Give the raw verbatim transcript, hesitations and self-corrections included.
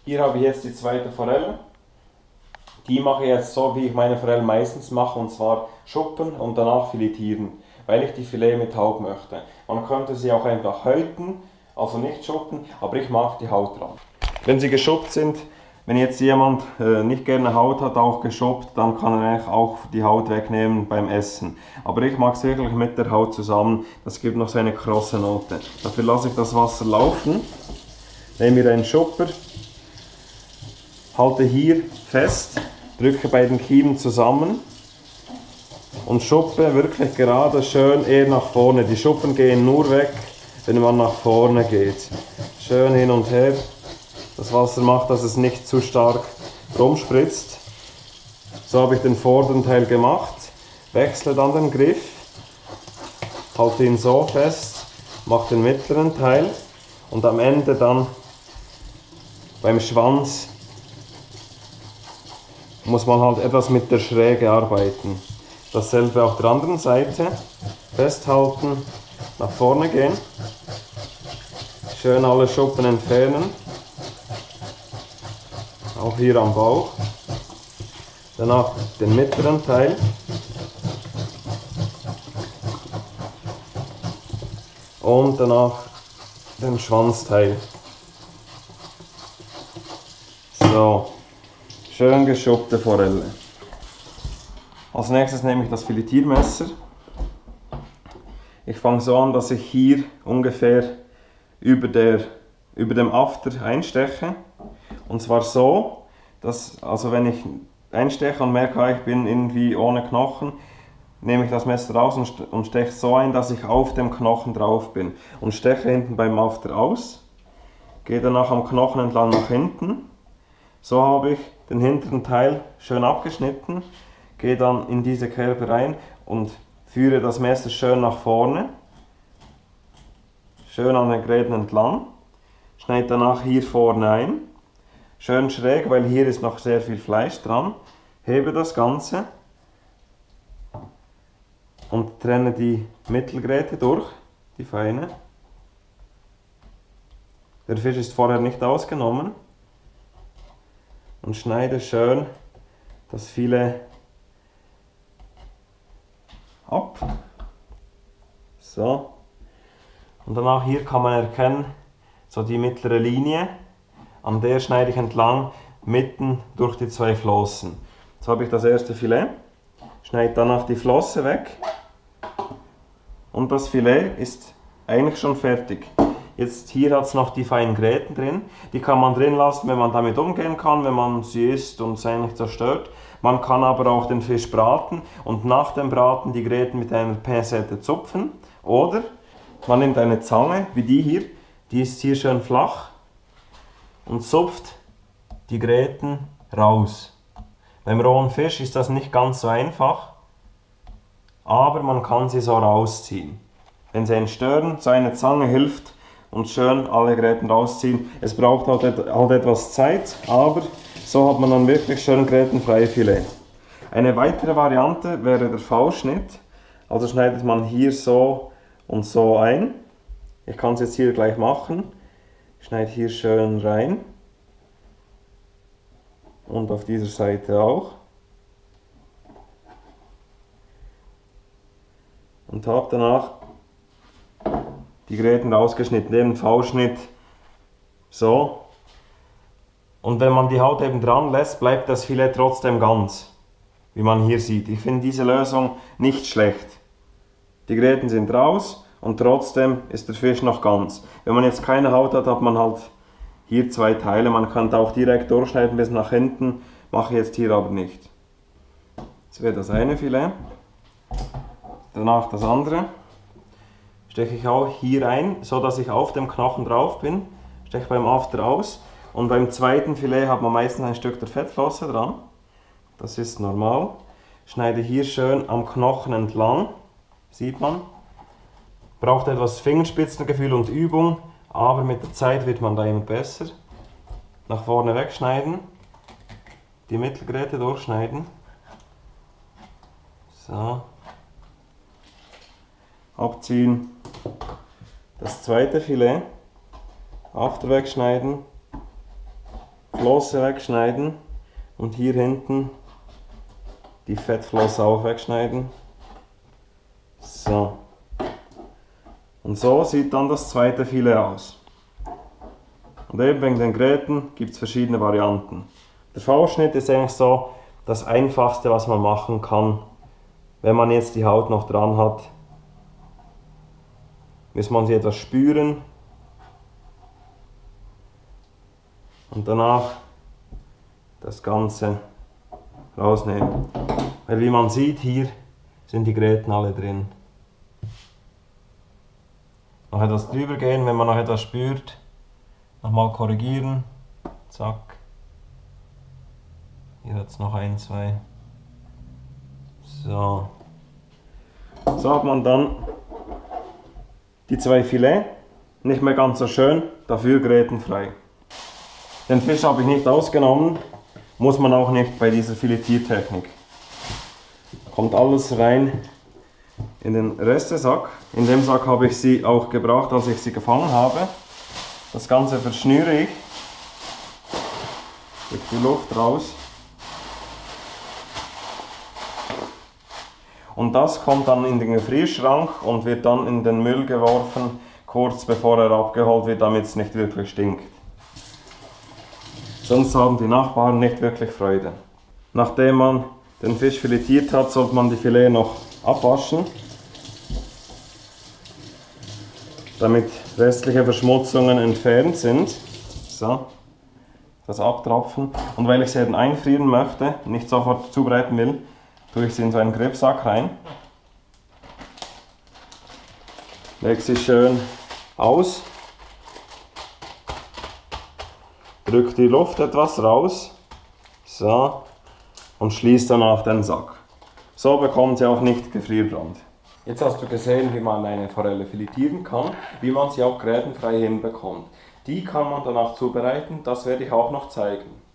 Hier habe ich jetzt die zweite Forelle. Die mache ich jetzt so, wie ich meine Forellen meistens mache, und zwar schuppen und danach filetieren, weil ich die Filet mit Haut möchte. Man könnte sie auch einfach häuten, also nicht schuppen, aber ich mag die Haut dran. Wenn sie geschuppt sind, wenn jetzt jemand äh, nicht gerne Haut hat, auch geschuppt, dann kann er eigentlich auch die Haut wegnehmen beim Essen. Aber ich mag es wirklich mit der Haut zusammen, das gibt noch so eine krosse Note. Dafür lasse ich das Wasser laufen, nehme mir einen Schupper, halte hier fest, drücke bei den Kiemen zusammen und schuppe wirklich gerade schön eher nach vorne. Die Schuppen gehen nur weg, wenn man nach vorne geht. Schön hin und her. Das Wasser macht, dass es nicht zu stark rumspritzt. So habe ich den vorderen Teil gemacht. Wechsle dann den Griff, halte ihn so fest, mache den mittleren Teil und am Ende dann beim Schwanz muss man halt etwas mit der Schräge arbeiten. Dasselbe auf der anderen Seite. Festhalten, nach vorne gehen. Schön alle Schuppen entfernen. Auch hier am Bauch. Danach den mittleren Teil. Und danach den Schwanzteil. So. Schön geschuppte Forelle. Als nächstes nehme ich das Filetiermesser. Ich fange so an, dass ich hier ungefähr über, der, über dem After einsteche. Und zwar so, dass, also wenn ich einsteche und merke, ich bin irgendwie ohne Knochen, nehme ich das Messer raus und steche so ein, dass ich auf dem Knochen drauf bin. Und steche hinten beim After aus. Gehe danach am Knochen entlang nach hinten. So habe ich den hinteren Teil schön abgeschnitten, gehe dann in diese Kerbe rein und führe das Messer schön nach vorne, schön an den Gräten entlang, schneide danach hier vorne ein, schön schräg, weil hier ist noch sehr viel Fleisch dran, hebe das Ganze und trenne die Mittelgräte durch, die feine. Der Fisch ist vorher nicht ausgenommen. Und schneide schön das Filet ab. So. Und danach hier kann man erkennen, so die mittlere Linie, an der schneide ich entlang, mitten durch die zwei Flossen. Jetzt habe ich das erste Filet, schneide danach die Flosse weg und das Filet ist eigentlich schon fertig. Jetzt hier hat es noch die feinen Gräten drin, die kann man drin lassen, wenn man damit umgehen kann, wenn man sie isst und sie nicht zerstört. Man kann aber auch den Fisch braten und nach dem Braten die Gräten mit einer Pincette zupfen. Oder man nimmt eine Zange, wie die hier, die ist hier schön flach und zupft die Gräten raus. Beim rohen Fisch ist das nicht ganz so einfach, aber man kann sie so rausziehen. Wenn sie einen stören, so eine Zange hilft, und schön alle Gräten rausziehen. Es braucht halt, halt etwas Zeit, aber so hat man dann wirklich schön grätenfreie Filet. Eine weitere Variante wäre der V-Schnitt. Also schneidet man hier so und so ein. Ich kann es jetzt hier gleich machen. Ich schneide hier schön rein. Und auf dieser Seite auch. Und habe danach die Gräten rausgeschnitten, den V-Schnitt so. Und wenn man die Haut eben dran lässt, bleibt das Filet trotzdem ganz, wie man hier sieht. Ich finde diese Lösung nicht schlecht. Die Gräten sind raus und trotzdem ist der Fisch noch ganz. Wenn man jetzt keine Haut hat, hat man halt hier zwei Teile. Man kann auch direkt durchschneiden bis nach hinten, mache ich jetzt hier aber nicht. Das wäre das eine Filet. Danach das andere. Steche ich auch hier ein, so dass ich auf dem Knochen drauf bin, steche beim After aus und beim zweiten Filet hat man meistens ein Stück der Fettflosse dran. Das ist normal. Schneide hier schön am Knochen entlang, sieht man. Braucht etwas Fingerspitzengefühl und Übung, aber mit der Zeit wird man da immer besser. Nach vorne wegschneiden, die Mittelgräte durchschneiden. So. Abziehen. Das zweite Filet, After wegschneiden, Flosse wegschneiden und hier hinten die Fettflosse auch wegschneiden. So. Und so sieht dann das zweite Filet aus. Und eben wegen den Gräten gibt es verschiedene Varianten. Der V-Schnitt ist eigentlich so das Einfachste, was man machen kann. Wenn man jetzt die Haut noch dran hat, muss man sie etwas spüren. Und danach das Ganze rausnehmen. Weil wie man sieht, hier sind die Gräten alle drin. Noch etwas drüber gehen, wenn man noch etwas spürt. Nochmal korrigieren. Zack. Hier hat es noch ein, zwei. So. So hat man dann die zwei Filet. Nicht mehr ganz so schön, dafür grätenfrei. Den Fisch habe ich nicht ausgenommen. Muss man auch nicht bei dieser Filetiertechnik. Kommt alles rein in den Restesack. In dem Sack habe ich sie auch gebraucht, als ich sie gefangen habe. Das Ganze verschnüre ich. Durch die Luft raus. Und das kommt dann in den Gefrierschrank und wird dann in den Müll geworfen, kurz bevor er abgeholt wird, damit es nicht wirklich stinkt. Sonst haben die Nachbarn nicht wirklich Freude. Nachdem man den Fisch filetiert hat, sollte man die Filet noch abwaschen, damit restliche Verschmutzungen entfernt sind. So, das abtropfen. Und weil ich sie eben einfrieren möchte, nicht sofort zubereiten will, tue ich sie in so einen Krebssack rein. Lege sie schön aus. Drücke die Luft etwas raus. So. Und schließe dann auf den Sack. So bekommt sie auch nicht Gefrierbrand. Jetzt hast du gesehen, wie man eine Forelle filetieren kann, wie man sie auch grätenfrei hinbekommt. Die kann man danach zubereiten, das werde ich auch noch zeigen.